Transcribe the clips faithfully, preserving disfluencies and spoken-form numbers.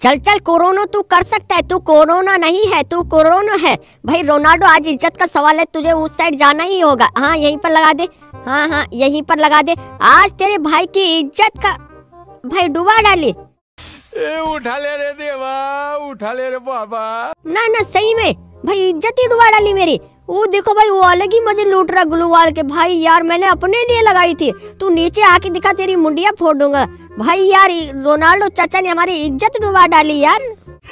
चल चल कोरोना तू कर सकता है, तू कोरोना नहीं है, तू कोरोना है भाई। रोनाल्डो आज इज्जत का सवाल है, तुझे उस साइड जाना ही होगा। हाँ यहीं पर लगा दे, हाँ हाँ यहीं पर लगा दे। आज तेरे भाई की इज्जत का भाई डुबा डाली। ए उठा ले रे देवा, उठा ले रे बाबा। ना ना सही में भाई इज्जत ही डुबा डाली मेरी। वो देखो भाई वो अलग ही मजे लूट रहा ग्लूवाल के। भाई यार मैंने अपने लिए लगाई थी, तू नीचे आके दिखा तेरी मुंडिया फोड़ दूंगा। भाई यार रोनाल्डो चाचा ने हमारी इज्जत डुबा डाली यार।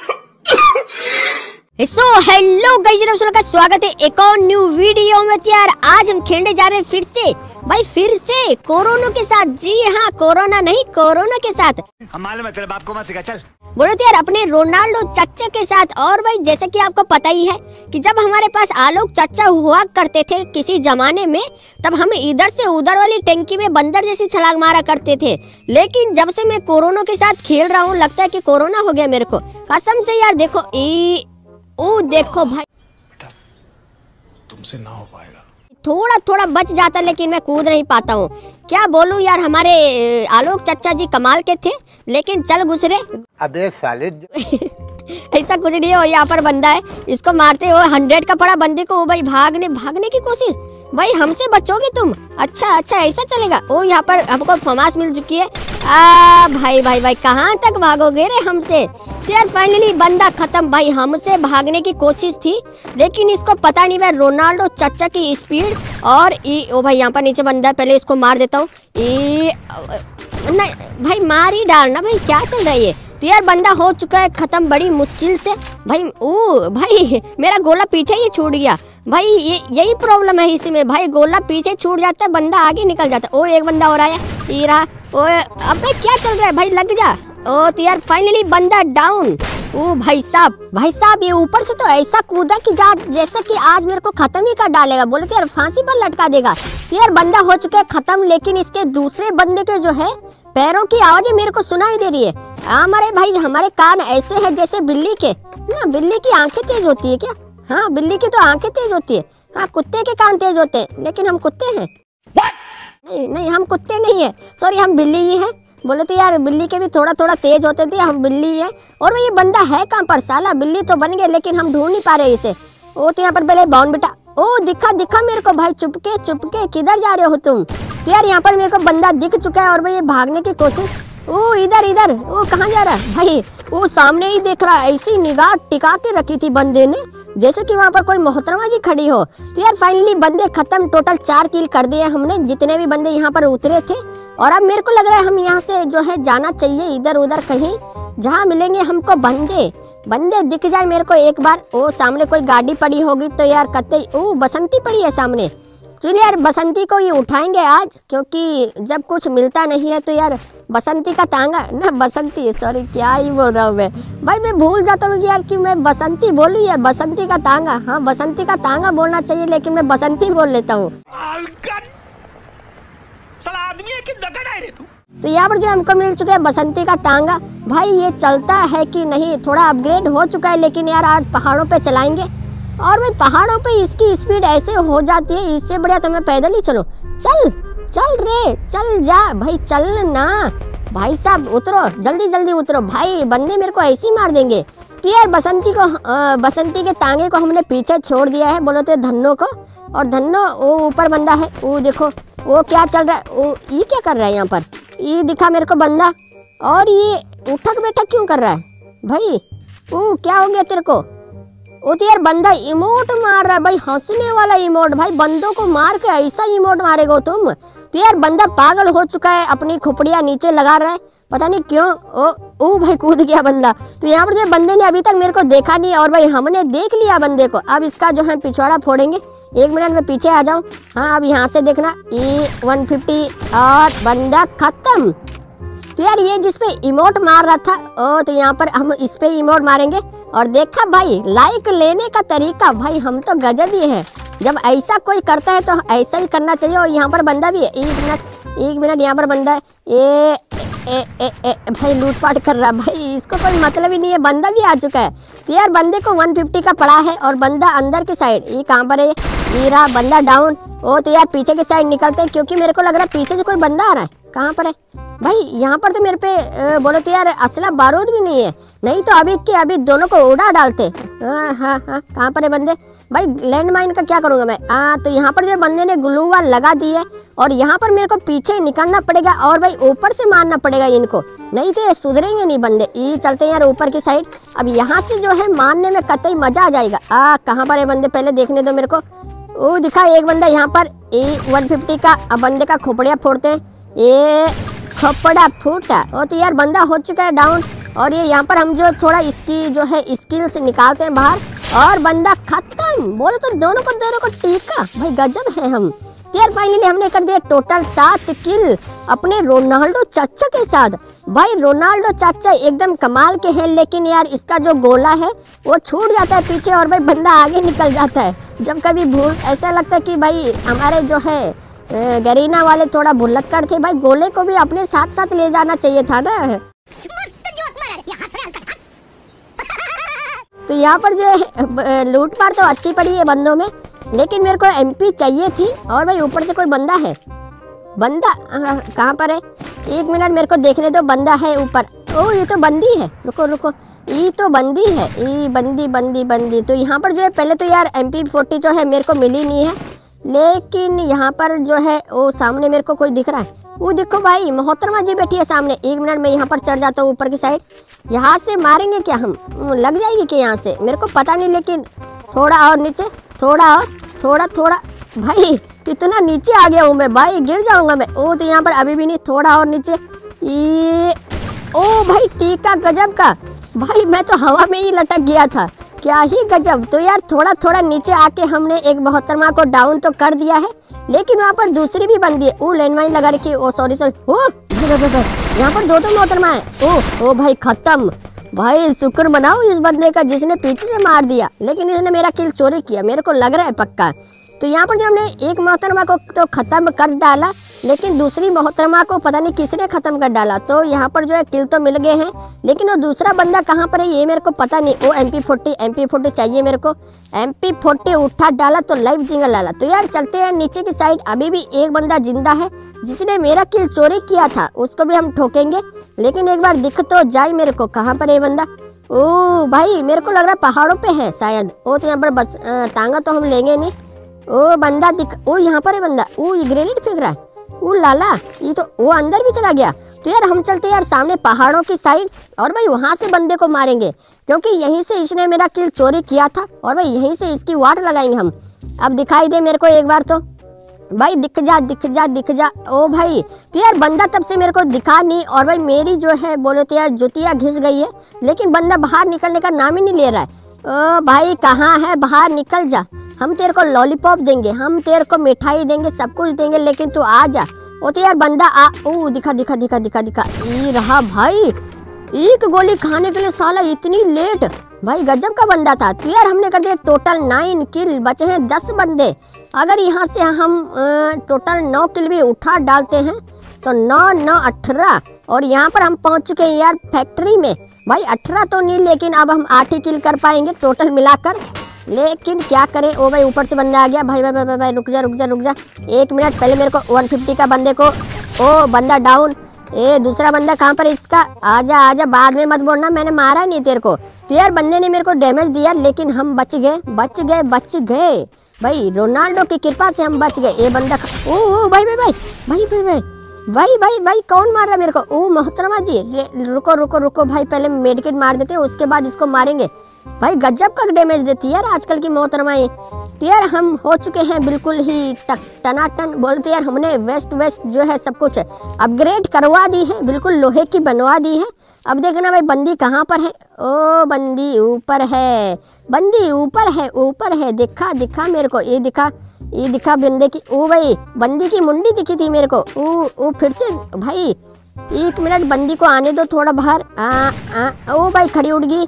सो हेलो गाइस, का स्वागत है एक और न्यू वीडियो में। यार आज हम खेलने जा रहे हैं फिर से भाई, फिर से कोरोना के साथ। जी हाँ कोरोना नहीं, कोरोना के साथ। हमारे मतलब आपको मत सिखा, चल बोलो तो यार अपने रोनाल्डो चाचा के साथ। और भाई जैसे कि आपको पता ही है कि जब हमारे पास आलोक चाचा हुआ करते थे किसी जमाने में, तब हम इधर से उधर वाली टंकी में बंदर जैसी छलांग मारा करते थे। लेकिन जब से मैं कोरोना के साथ खेल रहा हूँ, लगता है कि कोरोना हो गया मेरे को कसम से यार। देखो ई ओ देखो भाई, बेटा तुमसे ना हो पाएगा। थोड़ा थोड़ा बच जाता लेकिन मैं कूद नहीं पाता हूँ। क्या बोलूं यार, हमारे आलोक चाचा जी कमाल के थे, लेकिन चल गुजरे। अबे साले ऐसा कुछ नहीं है। वो यहाँ पर बंदा है, इसको मारते हो। हंड्रेड का पड़ा बंदे को। वो भाई भागने भागने की कोशिश। भाई हमसे बचोगे तुम? अच्छा अच्छा ऐसा चलेगा। ओ यहाँ पर हमको फमास मिल चुकी है। आ भाई भाई भाई कहाँ तक भागोगे रे हमसे? यार फाइनली बंदा खत्म। भाई हमसे भागने की कोशिश थी, लेकिन इसको पता नहीं मैं रोनाल्डो चाचा की स्पीड और ई। ओ भाई यहाँ पर नीचे बंदा है, पहले इसको मार देता हूँ। ई नहीं भाई मार ही डालना भाई, क्या चल रहा है ये? तो यार बंदा हो चुका है खत्म बड़ी मुश्किल से। भाई ओ भाई मेरा गोला पीछे ही छूट गया। भाई ये यही प्रॉब्लम है इसमें भाई, गोला पीछे छूट जाता है, बंदा आगे निकल जाता है। ओ एक बंदा हो रहा है, ये रहा। ओ अबे क्या चल रहा है भाई, लग जा। ओ तो यार फाइनली बंदा डाउन। ओ भाई साहब भाई साहब ये ऊपर से तो ऐसा कूदा कि जा जैसे कि आज मेरे को खत्म ही कर डालेगा। बोले तो यार फांसी पर लटका देगा। तो यार बंदा हो चुका है खत्म, लेकिन इसके दूसरे बंदे के जो है पैरों की आवाजें मेरे को सुनाई दे रही है। हमारे भाई हमारे कान ऐसे हैं जैसे बिल्ली के ना। बिल्ली की आंखें तेज होती है क्या? हाँ बिल्ली की तो आंखें तेज होती है। हाँ कुत्ते के कान तेज होते हैं, लेकिन हम कुत्ते हैं। नहीं नहीं हम कुत्ते नहीं है, सॉरी हम बिल्ली ही हैं। बोले तो यार बिल्ली के भी थोड़ा थोड़ा तेज होते थे, हम बिल्ली ही है। और वो ये बंदा है कहाँ पर? साला बिल्ली तो बन गए, लेकिन हम ढूंढ नहीं पा रहे इसे। ओ तो यहाँ पर पहले बाउन बेटा। ओ दिखा दिखा मेरे को भाई, चुपके चुपके किधर जा रहे हो तुम? तो यार यहाँ पर मेरे को बंदा दिख चुका है और भाई ये भागने की कोशिश। ओ इधर इधर। ओ कहाँ जा रहा है भाई? वो सामने ही देख रहा है। ऐसी निगाह टिका के रखी थी बंदे ने जैसे कि वहाँ पर कोई मोहतरमा जी खड़ी हो। तो यार फाइनली बंदे खत्म, टोटल चार किल कर दिए हमने, जितने भी बंदे यहाँ पर उतरे थे। और अब मेरे को लग रहा है हम यहाँ से जो है जाना चाहिए इधर उधर कहीं, जहाँ मिलेंगे हमको बंदे बंदे दिख जाए मेरे को एक बार। ओ सामने कोई गाड़ी पड़ी होगी तो यार कतई। ओ बसंती पड़ी है सामने। चलिए यार बसंती को ये उठाएंगे आज, क्योंकि जब कुछ मिलता नहीं है तो यार बसंती का तांगा ना, बसंती सॉरी क्या ही बोल रहा हूँ मैं भाई, मैं भूल जाता हूँ कि यार कि मैं बसंती बोलूँ या बसंती का तांगा। हाँ बसंती का तांगा बोलना चाहिए, लेकिन मैं बसंती बोल लेता हूँ। तो यहाँ पर जो हमको मिल चुका है बसंती का तांगा। भाई ये चलता है कि नहीं, थोड़ा अपग्रेड हो चुका है, लेकिन यार आज पहाड़ों पे चलाएंगे। और भाई पहाड़ों पे इसकी स्पीड ऐसे हो जाती है, इससे बढ़िया तो मैं पैदल ही चलो। चल चल रे चल जा भाई, चल ना भाई साहब, उतरो जल्दी जल्दी उतरो भाई, बंदे मेरे को ऐसे ही मार देंगे। तो यार बसंती को आ, बसंती के तांगे को हमने पीछे छोड़ दिया है, बोलो तो धन्नो को। और धन्नो वो ऊपर बंदा है, वो देखो वो क्या चल रहा है। वो ये क्या कर रहा है यहाँ पर? ये दिखा मेरे को बंदा। और ये उठक बैठक क्यों कर रहा है भाई? वो क्या हो गया तेरे को? वो तो यार बंदा इमोट मार रहा है भाई, हंसने वाला इमोट। भाई बंदों को मार के ऐसा इमोट मारेगा तुम? तो यार बंदा पागल हो चुका है, अपनी खोपड़ियाँ नीचे लगा रहा है, पता नहीं क्यों। ओ ओ भाई कूद गया बंदा। तो यहाँ पर जो बंदे ने अभी तक मेरे को देखा नहीं, और भाई हमने देख लिया बंदे को। अब इसका जो है पिछवाड़ा फोड़ेंगे। एक मिनट में पीछे आ जाऊँ। हाँ अब यहाँ से देखना, ई वन फिफ्टी और बंदा खत्म। तो यार ये जिसपे इमोट मार रहा था, ओ तो यहाँ पर हम इस पे इमोट मारेंगे। और देखा भाई लाइक लेने का तरीका, भाई हम तो गजब ही है। जब ऐसा कोई करता है तो ऐसा ही करना चाहिए। और यहाँ पर बंदा भी है, एक मिनट एक मिनट यहाँ पर बंदा है। ए, ए, ए, ए, भाई लूटपाट कर रहा भाई, इसको कोई मतलब ही नहीं है। बंदा भी आ चुका है। तो यार बंदे को वन फिफ्टी का पड़ा है, और बंदा अंदर के साइड। ये कहाँ पर है? ये रहा बंदा डाउन। ओ तो यार पीछे के साइड निकलते हैं, क्योंकि मेरे को लग रहा है पीछे से कोई बंदा आ रहा है। कहाँ पर है? भाई यहाँ पर तो मेरे पे अ, बोलो तो यार असला बारूद भी नहीं है, नहीं तो अभी के अभी दोनों को उड़ा डालते। हाँ हाँ हाँ, कहाँ पर है बंदे? भाई लैंड माइन का क्या करूँगा मैं? हाँ तो यहाँ पर जो बंदे ने ग्लू वाल लगा दी है और यहाँ पर मेरे को पीछे निकलना पड़ेगा और भाई ऊपर से मारना पड़ेगा इनको, नहीं तो ये सुधरेंगे नहीं बंदे। ये चलते हैं यार ऊपर की साइड। अब यहाँ से जो है मारने में कतई मजा आ जाएगा। आ कहाँ पर है बंदे? पहले देखने दो मेरे को। ओ दिखा एक बंदा यहाँ पर, ए वन फिफ्टी का। अब बंदे का खोपड़िया फोड़ते हैं। ये खोपड़ा फूटा। ओ तो यार बंदा हो चुका है डाउन। और ये यहाँ पर हम जो थोड़ा इसकी जो है स्किल से निकालते हैं बाहर और बंदा खत्म। बोलो तो दोनों को दोनों को टीका। भाई गजब है हम। तो यार फाइनली हमने कर दिया टोटल सात किल अपने रोनाल्डो चाचा के साथ। भाई रोनाल्डो चाचा एकदम कमाल के हैं, लेकिन यार इसका जो गोला है वो छूट जाता है पीछे और भाई बंदा आगे निकल जाता है। जब कभी भूल ऐसा लगता है कि भाई हमारे जो है गरीना वाले थोड़ा भुलक्कड़ थे, भाई गोले को भी अपने साथ साथ ले जाना चाहिए था ना। तो यहाँ पर जो है लूट पार तो अच्छी पड़ी है बंदों में, लेकिन मेरे को एमपी चाहिए थी। और भाई ऊपर से कोई बंदा है। बंदा कहाँ पर है? एक मिनट मेरे को देखने दो। बंदा है ऊपर। ओ ये तो बंदी है। रुको रुको, ये तो बंदी है। ये बंदी बंदी बंदी। तो यहाँ पर जो है पहले तो यार एम पी फोर्टी जो है मेरे को मिली नहीं है, लेकिन यहाँ पर जो है वो सामने मेरे को कोई दिख रहा है। वो देखो भाई मोहतरमा जी बैठी है सामने। एक मिनट में यहाँ पर चढ़ जाता हूँ ऊपर की साइड। यहाँ से मारेंगे क्या हम? लग जाएगी क्या यहाँ से? मेरे को पता नहीं, लेकिन थोड़ा और नीचे, थोड़ा और, थोड़ा थोड़ा। भाई इतना नीचे आ गया हूँ मैं, भाई गिर जाऊंगा मैं। ओ तो यहाँ पर अभी भी नहीं, थोड़ा और नीचे। ये ओ भाई टीका गजब का। भाई मैं तो हवा में ही लटक गया था, क्या ही गजब। तो यार थोड़ा थोड़ा नीचे आके हमने एक मोहतरमा को डाउन तो कर दिया है, लेकिन वहाँ पर दूसरी भी बंदी है। ओ लैंडमाइन लगा रखी। ओ सॉरी सॉरी। ओ यहाँ पर दो दो मोहतरमा है। ओ ओ भाई खत्म। भाई शुक्र मनाओ इस बंदे का जिसने पीछे से मार दिया, लेकिन इसने मेरा किल चोरी किया, मेरे को लग रहा है पक्का। तो यहाँ पर जो हमने एक मोहतरमा को तो ख़त्म कर डाला, लेकिन दूसरी मोहतरमा को पता नहीं किसने ख़त्म कर डाला। तो यहाँ पर जो है किल तो मिल गए हैं, लेकिन वो दूसरा बंदा कहाँ पर है ये मेरे को पता नहीं। वो M P forty M P forty चाहिए मेरे को। एम पी फोर्टी उठा डाला तो लाइव जिंगल डाला। तो यार चलते हैं नीचे की साइड। अभी भी एक बंदा जिंदा है जिसने मेरा किल चोरी किया था, उसको भी हम ठोकेंगे, लेकिन एक बार दिख तो जाए मेरे को। कहाँ पर है बंदा? ओ भाई मेरे को लग रहा है पहाड़ों पे है शायद। ओ तो यहाँ पर बस तांगा तो हम लेंगे नहीं। ओ बंदा दिख, ओ यहाँ पर है बंदा। ओ ये ग्रेनेड फेंक रहा है। ओ लाला, ये तो वो अंदर भी चला गया। तो यार हम चलते यार सामने पहाड़ों की साइड और भाई वहां से बंदे को मारेंगे, क्योंकि यहीं से इसने मेरा किल चोरी किया था और भाई यहीं से इसकी वाट लगाएंगे हम। अब दिखाई दे मेरे को एक बार तो। भाई दिख जा दिख जा दिख जा। ओ भाई तो यार बंदा तब से मेरे को दिखा नहीं और भाई मेरी जो है बोले तो यार जुतिया घिस गई है, लेकिन बंदा बाहर निकलने का नाम ही नहीं ले रहा है। ओ भाई कहाँ है? बाहर निकल जा। हम तेरे को लॉलीपॉप देंगे, हम तेरे को मिठाई देंगे, सब कुछ देंगे, लेकिन तू आ जा। ओ तो यार बंदा आ। ओ दिखा दिखा दिखा दिखा दिखा। ये रहा भाई, एक गोली खाने के लिए साला इतनी लेट। भाई गजब का बंदा था। तो यार हमने कर दिया टोटल नाइन किल, बचे हैं दस बंदे। अगर यहाँ से हम टोटल नौ किल भी उठा डालते हैं तो नौ नौ अठारह। और यहाँ पर हम पहुँच चुके हैं यार फैक्ट्री में। भाई अठारह तो नहीं, लेकिन अब हम आठ ही किल कर पाएंगे टोटल मिलाकर, लेकिन क्या करें। ओ भाई ऊपर से बंदा आ गया। भाई भाई भाई भाई, भाई रुक जा रुक जा रुक जा एक मिनट। पहले मेरे को वन फिफ्टी का बंदे को। ओ बंदा डाउन। ए दूसरा बंदा कहाँ पर? इसका आजा आजा, बाद में मत बोलना मैंने मारा नहीं तेरे को। तो यार बंदे ने मेरे को डैमेज दिया, लेकिन हम बच गए बच गए बच गए। भाई रोनाल्डो की कृपा से हम बच गए। ये बंदा ओ ओ भाई भाई भाई भाई भाई भाई भाई भाई भाई कौन मार रहा है मेरे को? ओ मोहतरमा जी रुको रुको रुको भाई, पहले मेडिकेट मार देते हैं, उसके बाद इसको मारेंगे। भाई गजब का डैमेज देती है यार आजकल की मोहतरमाएं। तो यार हम हो चुके हैं बिल्कुल ही टनाटन। बोलते यार हमने वेस्ट वेस्ट जो है सब कुछ अपग्रेड करवा दी है, बिल्कुल लोहे की बनवा दी है। अब देखना भाई बंदी कहाँ पर है? ओ बंदी ऊपर है, बंदी ऊपर है ऊपर है। दिखा दिखा मेरे को, ये दिखा ये दिखा बंदे की। ओ भाई बंदी की मुंडी दिखी थी मेरे को। ओ ओ फिर से भाई एक मिनट, बंदी को आने दो थोड़ा बाहर। आ आ ओ भाई खड़ी उड़ गई।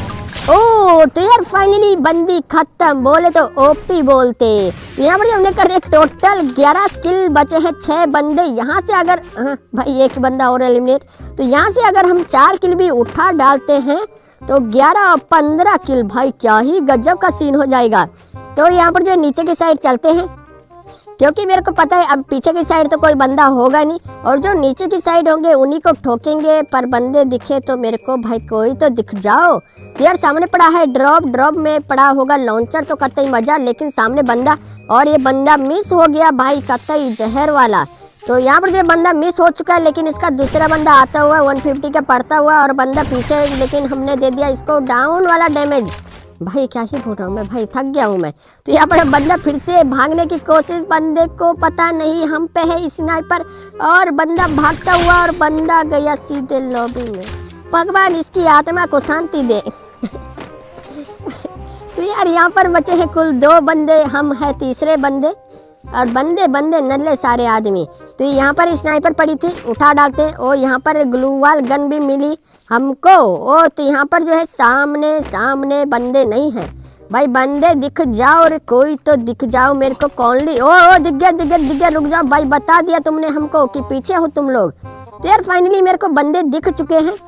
ओ तो यार फाइनली बंदी खत्म, बोले तो ओपी बोलते। यहाँ पर हमने कर दिया टोटल ग्यारह किल, बचे हैं छह बंदे। यहाँ से अगर हाँ, भाई एक बंदा और एलिमिनेट। तो यहाँ से अगर हम चार किल भी उठा डालते हैं तो ग्यारह और पंद्रह किल। भाई क्या ही गजब का सीन हो जाएगा। तो यहाँ पर जो नीचे की साइड चलते हैं। क्योंकि मेरे को पता है अब पीछे की साइड तो कोई बंदा होगा नहीं और जो नीचे की साइड होंगे उन्हीं को ठोकेंगे। पर बंदे दिखे तो मेरे को भाई कोई तो दिख जाओ। यार सामने पड़ा है ड्रॉप, ड्रॉप में पड़ा होगा लॉन्चर तो कतई मजा, लेकिन सामने बंदा और ये बंदा मिस हो गया भाई कतई जहर वाला। तो यहाँ पर जो बंदा मिस हो चुका है, लेकिन इसका दूसरा बंदा आता हुआ एक सौ पचास का पड़ता हुआ और बंदा पीछे, लेकिन हमने दे दिया इसको डाउन वाला डैमेज। भाई क्या ही बोल रहा हूँ मैं, भाई थक गया हूँ मैं। तो यहाँ पर बंदा फिर से भागने की कोशिश, बंदे को पता नहीं हम पे है स्नाइपर और बंदा भागता हुआ और बंदा गया सीधे लॉबी में। भगवान इसकी आत्मा को शांति दे। तो यार यहाँ पर बचे हैं कुल दो बंदे, हम है तीसरे बंदे और बंदे बंदे नल्ले सारे आदमी। तो यहाँ पर स्नाइपर पड़ी थी, उठा डालते और यहाँ पर ग्लूवाल गन भी मिली हमको। ओ तो यहाँ पर जो है सामने सामने बंदे नहीं हैं भाई, बंदे दिख जाओ रे, कोई तो दिख जाओ मेरे को। कौन ली ओ ओ दिख गया दिख गया दिख गया, रुक जाओ भाई, बता दिया तुमने हमको कि पीछे हो तुम लोग। तो यार फाइनली मेरे को बंदे दिख चुके हैं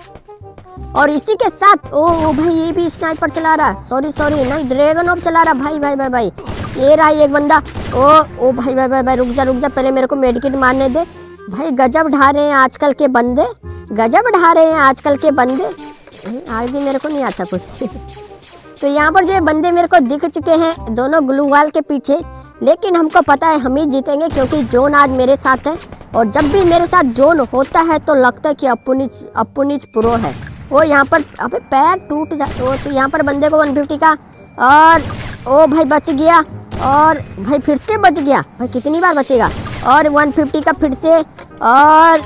और इसी के साथ ओ, ओ भाई ये भी स्नाइपर चला रहा, सॉरी सॉरी नहीं ड्रैगन ऑफ चला रहा भाई भाई भाई भाई। ये रहा एक बंदा। ओ ओ भाई भाई भाई भाई रुक जा रुक जा, पहले मेरे को मेडिकेट मारने दे भाई। गजब ढा रहे हैं आजकल के बंदे, गजब ढा रहे हैं आजकल के बंदे। आगे मेरे को नहीं आता कुछ। तो यहाँ पर जो बंदे मेरे को दिख चुके हैं दोनों ग्लूवाल के पीछे, लेकिन हमको पता है हम ही जीतेंगे क्योंकि जोन आज मेरे साथ है। और जब भी मेरे साथ जोन होता है तो लगता है कि अपुनिच अपुनिच प्रो है। वो यहाँ पर अबे पैर टूट जा। वो तो यहाँ पर बंदे को एक सौ पचास का और ओ भाई बच गया और भाई फिर से बच गया भाई, कितनी बार बचेगा। और एक सौ पचास का फिर से और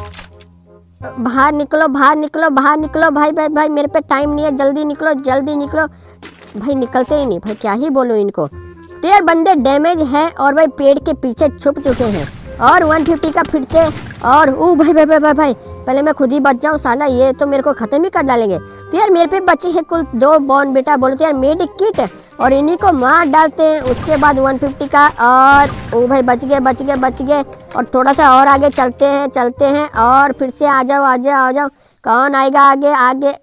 बाहर निकलो बाहर निकलो बाहर निकलो भाई भाई भाई, मेरे पे टाइम नहीं है, जल्दी निकलो जल्दी निकलो भाई। निकलते ही नहीं भाई, क्या ही बोलूँ इनको। तो यार बंदे डैमेज है और भाई पेड़ के पीछे छुप चुके हैं और एक सौ पचास का फिर से और ओ भाई भाई भाई भाई भाई पहले मैं खुद ही बच जाऊँ, साला ये तो मेरे को ख़त्म ही कर डालेंगे। तो यार मेरे पे बचे हैं कुल दो बॉन बेटा, बोलो तो यार मेडिक किट और इन्हीं को मार डालते हैं। उसके बाद एक सौ पचास का और ओ भाई बच गए बच गए बच गए और थोड़ा सा और आगे चलते हैं चलते हैं और फिर से आ जाओ आ जाओ आ जाओ, कौन आएगा आगे आगे।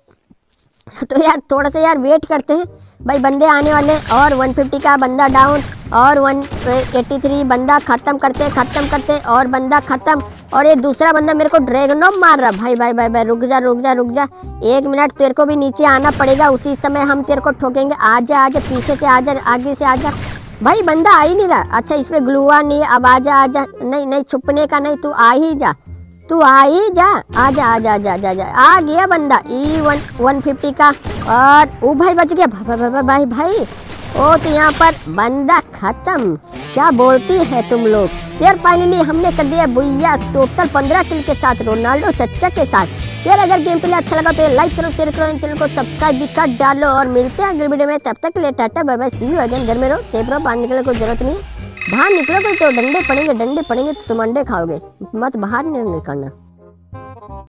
तो यार थोड़ा सा यार वेट करते हैं भाई, बंदे आने वाले। और एक सौ पचास का बंदा डाउन और एक सौ तिरासी बंदा ख़त्म करते ख़त्म करते और बंदा ख़त्म। और ये दूसरा बंदा मेरे को ड्रैगनॉफ मार रहा भाई भाई भाई भाई रुक जा रुक जा रुक जा एक मिनट, तेरे को भी नीचे आना पड़ेगा, उसी समय हम तेरे को ठोकेंगे। आजा आजा पीछे से आजा आगे से आजा भाई, बंदा आ ही नहीं रहा। अच्छा इसमें ग्लूवा नहीं, अब आजा आजा, नहीं नहीं छुपने का नहीं, तू आ ही जा तू आ ही जा आजा आजा आजा आजा आजा आ गया बंदा ई वन वन फिफ्टी का और ओ भाई बच गया भाई भाई भाई भाई भाई। ओ तो यहाँ पर बंदा खत्म, क्या बोलती है तुम लोग। यार फाइनली हमने कर दिया भैया टोटल पंद्रह किल के साथ रोनाल्डो चच्चा के साथ। यार अगर गेम प्ले अच्छा लगा तो लाइक करो शेयर करो, चैनल को सब्सक्राइब भी कर डालो और मिलते हैं अगले वीडियो में। तब तक के लिए tata bye bye, see you again. घर में रहो सेफ रहो, बाहर निकलने कोई जरूरत नहीं है। बाहर निकलोगे तो डंडे पड़ेंगे डंडे पड़ेंगे तो तुम अंडे खाओगे, मत बाहर नहीं निकलना।